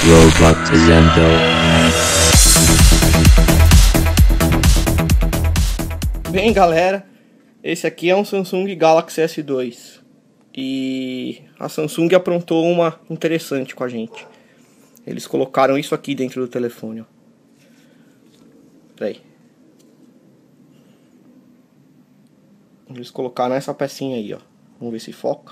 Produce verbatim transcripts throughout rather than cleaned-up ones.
Robot Zendo. Bem, galera, esse aqui é um Samsung Galaxy S dois e a Samsung aprontou uma interessante com a gente. Eles colocaram isso aqui dentro do telefone, ó. Peraí. Eles colocaram essa pecinha aí, ó. Vamos ver se foca.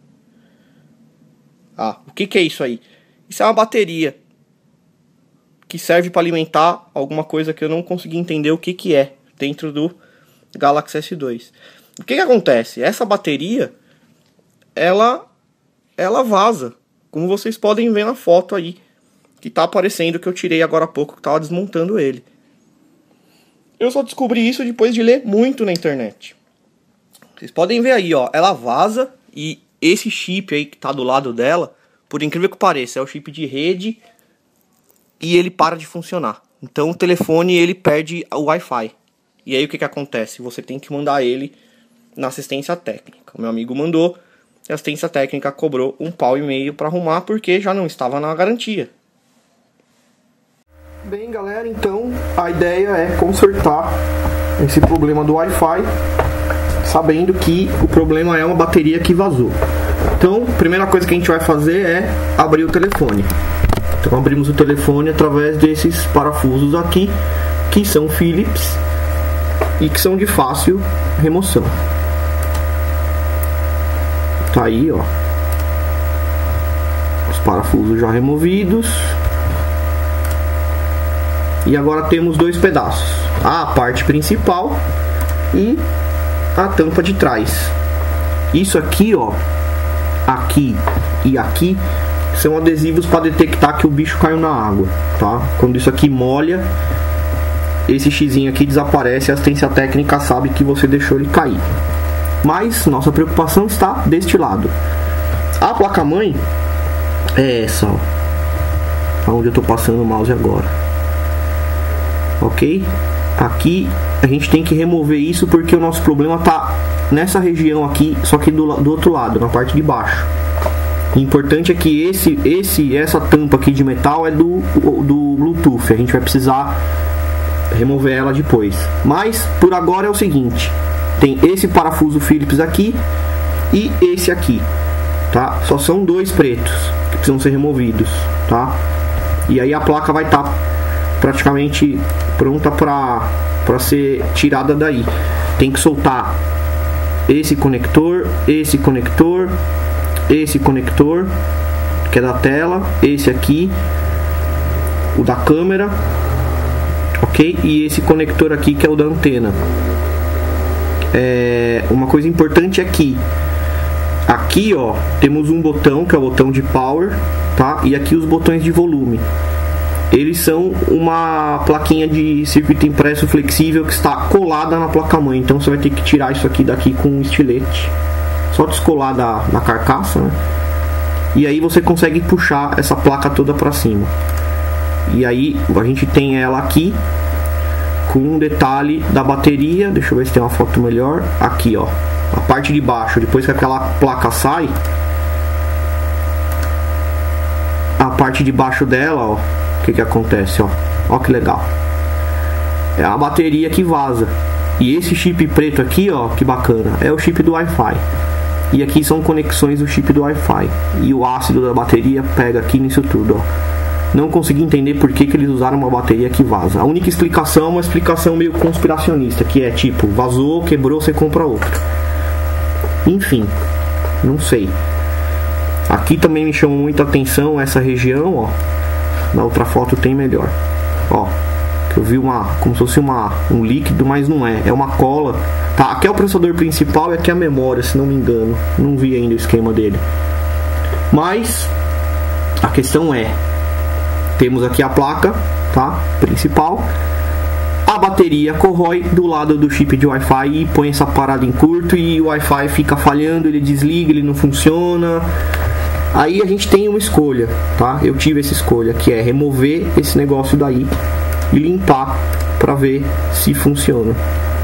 Ah, o que que é isso aí? Isso é uma bateria que serve para alimentar alguma coisa que eu não consegui entender o que que é dentro do Galaxy S dois. O que que acontece? Essa bateria, ela, ela vaza, como vocês podem ver na foto aí, que tá aparecendo, que eu tirei agora há pouco, que tava desmontando ele. Eu só descobri isso depois de ler muito na internet. Vocês podem ver aí, ó, ela vaza e esse chip aí que tá do lado dela, por incrível que pareça, é o chip de rede e ele para de funcionar. Então o telefone ele perde o Wi-Fi. E aí o que que acontece? Você tem que mandar ele na assistência técnica. O meu amigo mandou, a assistência técnica cobrou um pau e meio para arrumar porque já não estava na garantia. Bem, galera, então a ideia é consertar esse problema do Wi-Fi, sabendo que o problema é uma bateria que vazou. Então, a primeira coisa que a gente vai fazer é abrir o telefone. Então, abrimos o telefone através desses parafusos aqui, que são Phillips e que são de fácil remoção. Tá aí, ó, os parafusos já removidos. E agora temos dois pedaços, a parte principal e a tampa de trás. Isso aqui, ó, aqui e aqui são adesivos para detectar que o bicho caiu na água, tá? Quando isso aqui molha, esse xizinho aqui desaparece e a assistência técnica sabe que você deixou ele cair. Mas nossa preocupação está deste lado. A placa-mãe é essa, ó, onde eu tô passando o mouse agora. Ok? Aqui a gente tem que remover isso porque o nosso problema tá nessa região aqui, só que do, do outro lado, na parte de baixo. O importante é que esse, esse, essa tampa aqui de metal é do, do Bluetooth. A gente vai precisar remover ela depois. Mas por agora é o seguinte: tem esse parafuso Phillips aqui e esse aqui, tá? Só são dois pretos que precisam ser removidos, tá? E aí a placa vai estar tá praticamente pronta para para ser tirada daí. Tem que soltar esse conector, esse conector, esse conector que é da tela, esse aqui, o da câmera, ok? E esse conector aqui que é o da antena. É, uma coisa importante aqui, aqui ó, temos um botão que é o botão de power, tá? E aqui os botões de volume. Eles são uma plaquinha de circuito impresso flexível que está colada na placa-mãe. Então você vai ter que tirar isso aqui daqui com um estilete. Só descolar da, da carcaça, né? E aí você consegue puxar essa placa toda para cima. E aí a gente tem ela aqui com um detalhe da bateria. Deixa eu ver se tem uma foto melhor. Aqui, ó, a parte de baixo, depois que aquela placa sai, a parte de baixo dela, ó, o que que acontece, ó? Ó que legal. É a bateria que vaza. E esse chip preto aqui, ó, que bacana, é o chip do Wi-Fi. E aqui são conexões do chip do Wi-Fi. E o ácido da bateria pega aqui nisso tudo, ó. Não consegui entender por que que eles usaram uma bateria que vaza. A única explicação é uma explicação meio conspiracionista, que é tipo, vazou, quebrou, você compra outro. Enfim, não sei. Aqui também me chamou muita atenção essa região, ó. Na outra foto tem melhor, ó, que eu vi uma, como se fosse uma, um líquido, mas não é, é uma cola, tá? Aqui é o processador principal e aqui é a memória, se não me engano. Não vi ainda o esquema dele. Mas a questão é, temos aqui a placa, tá? Principal. A bateria corrói do lado do chip de Wi-Fi e põe essa parada em curto e o Wi-Fi fica falhando, ele desliga, ele não funciona. Aí a gente tem uma escolha, tá? Eu tive essa escolha, que é remover esse negócio daí e limpar para ver se funciona.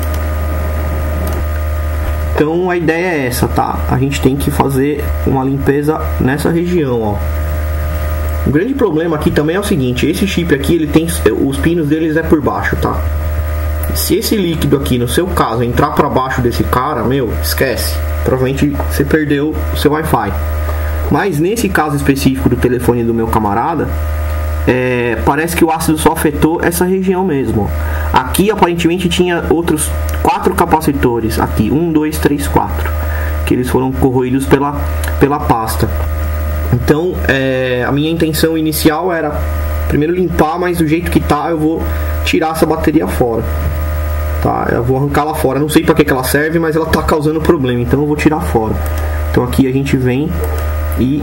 Então a ideia é essa, tá? A gente tem que fazer uma limpeza nessa região, ó. O grande problema aqui também é o seguinte, esse chip aqui, ele tem os pinos deles é por baixo, tá? Se esse líquido aqui, no seu caso, entrar para baixo desse cara, meu, esquece. Provavelmente você perdeu o seu Wi-Fi. Mas nesse caso específico do telefone do meu camarada, é, parece que o ácido só afetou essa região mesmo. Aqui aparentemente tinha outros quatro capacitores. Aqui, um, dois, três, quatro. Que eles foram corroídos pela, pela pasta. Então, é, a minha intenção inicial era primeiro limpar, mas do jeito que tá, eu vou tirar essa bateria fora. Tá? Eu vou arrancar ela fora. Não sei para que, que ela serve, mas ela tá causando problema, então eu vou tirar fora. Então aqui a gente vem e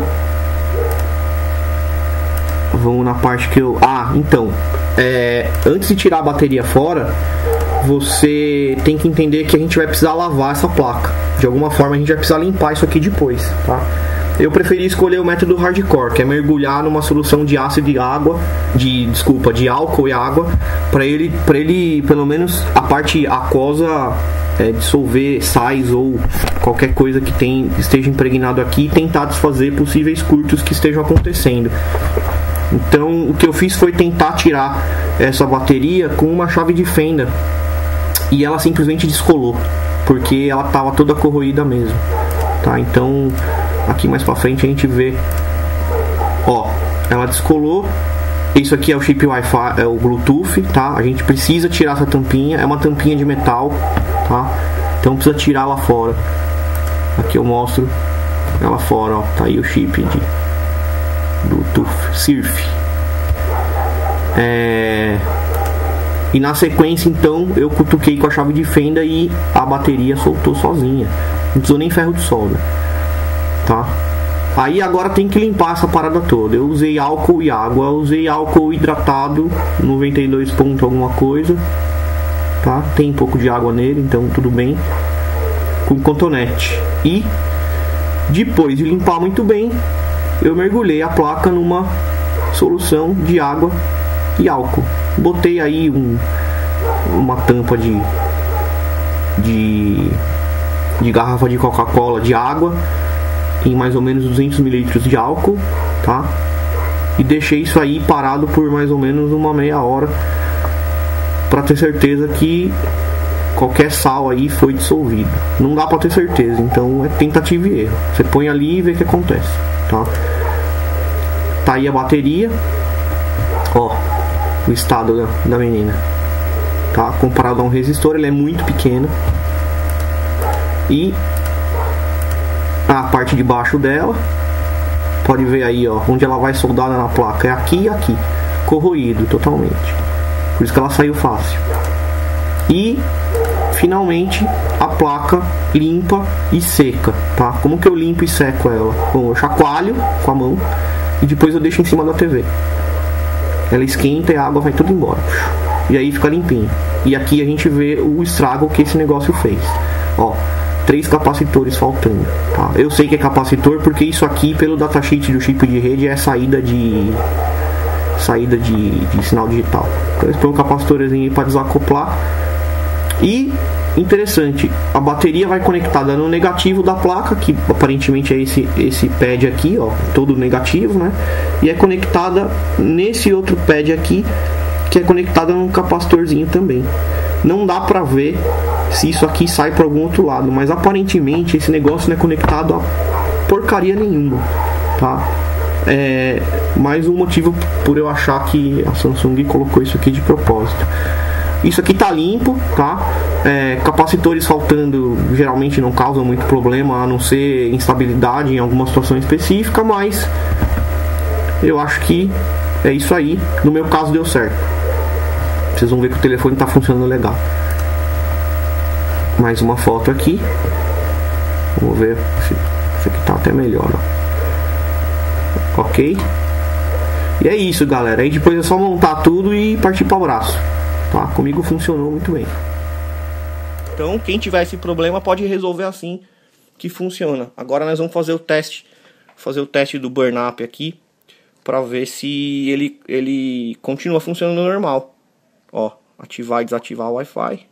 vamos na parte que eu... Ah, então, é, antes de tirar a bateria fora, você tem que entender que a gente vai precisar lavar essa placa. De alguma forma a gente vai precisar limpar isso aqui depois, tá? Eu preferi escolher o método hardcore, que é mergulhar numa solução de ácido e água, de desculpa, de álcool e água, para ele, para ele, pelo menos a parte aquosa, é, dissolver sais ou qualquer coisa que tem, esteja impregnado aqui e tentar desfazer possíveis curtos que estejam acontecendo. Então, o que eu fiz foi tentar tirar essa bateria com uma chave de fenda e ela simplesmente descolou, porque ela estava toda corroída mesmo, tá? Então, aqui mais pra frente a gente vê, ó, ela descolou. Isso aqui é o chip Wi-Fi, é o Bluetooth, tá? A gente precisa tirar essa tampinha, é uma tampinha de metal, tá? Então precisa tirar ela fora. Aqui eu mostro ela fora, ó, tá aí o chip de Bluetooth Surf. É... E na sequência então eu cutuquei com a chave de fenda e a bateria soltou sozinha. Não precisou nem ferro de solda. Tá? Aí agora tem que limpar essa parada toda. Eu usei álcool e água. Eu usei álcool hidratado noventa e dois ponto alguma coisa, tá? Tem um pouco de água nele, então tudo bem. Com cotonete. E depois de limpar muito bem, eu mergulhei a placa numa solução de água e álcool. Botei aí um, uma tampa de, de, de garrafa de Coca-Cola de água em mais ou menos duzentos mililitros de álcool, tá? E deixei isso aí parado por mais ou menos uma meia hora para ter certeza que qualquer sal aí foi dissolvido. Não dá para ter certeza, então é tentativa e erro. Você põe ali e vê o que acontece, tá? Tá aí a bateria, ó, o estado da, da menina, tá? Comparado a um resistor, ele é muito pequeno. E a parte de baixo dela, pode ver aí, ó, onde ela vai soldada na placa, é aqui e aqui, corroído totalmente, por isso que ela saiu fácil. E finalmente a placa limpa e seca, tá? Como que eu limpo e seco ela? Bom, eu chacoalho com a mão e depois eu deixo em cima da T V. Ela esquenta e a água vai tudo embora, e aí fica limpinho. E aqui a gente vê o estrago que esse negócio fez, ó, três capacitores faltando, tá? Eu sei que é capacitor porque isso aqui, pelo datasheet do chip de rede, é saída de saída de, de sinal digital. Então eles põem um capacitorzinho aí para desacoplar. E interessante, a bateria vai conectada no negativo da placa, que aparentemente é esse esse pad aqui, ó, todo negativo, né? E é conectada nesse outro pad aqui, que é conectada num capacitorzinho também. Não dá pra ver se isso aqui sai para algum outro lado, mas aparentemente esse negócio não é conectado a porcaria nenhuma, tá? É mais um motivo por eu achar que a Samsung colocou isso aqui de propósito. Isso aqui tá limpo, tá? É, capacitores faltando geralmente não causam muito problema, a não ser instabilidade em alguma situação específica, mas eu acho que é isso aí. No meu caso deu certo. Vocês vão ver que o telefone tá funcionando legal. Mais uma foto aqui. Vamos ver se isso aqui tá até melhor, ó. Ok. E é isso, galera. Aí depois é só montar tudo e partir para o braço, tá? Comigo funcionou muito bem. Então quem tiver esse problema pode resolver assim que funciona. Agora nós vamos fazer o teste, fazer o teste do burn up aqui para ver se ele ele continua funcionando normal. Ó, ativar e desativar o Wi-Fi.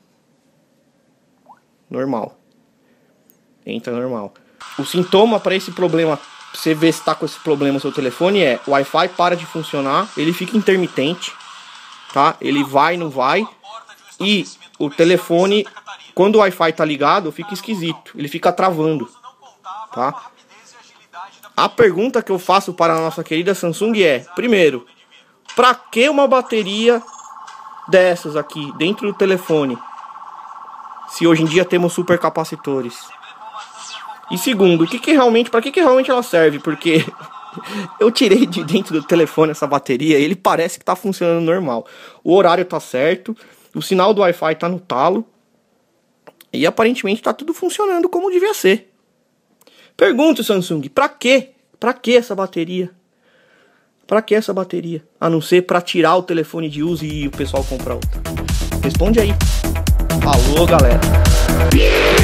Normal. Entra normal. O sintoma para esse problema você ver se tá com esse problema no seu telefone é: o Wi-Fi para de funcionar, ele fica intermitente, tá? Ele vai, não vai. E o telefone, quando o Wi-Fi tá ligado, fica esquisito, ele fica travando, tá? A pergunta que eu faço para a nossa querida Samsung é: primeiro, para que uma bateria dessas aqui dentro do telefone, se hoje em dia temos supercapacitores? E segundo, o que que realmente, para que que realmente ela serve? Porque eu tirei de dentro do telefone essa bateria, ele parece que tá funcionando normal. O horário tá certo, o sinal do Wi-Fi tá no talo e aparentemente tá tudo funcionando como devia ser. Pergunto, Samsung, pra quê? Pra que essa bateria? Pra que essa bateria? A não ser pra tirar o telefone de uso e o pessoal comprar outra. Responde aí. Falou, galera.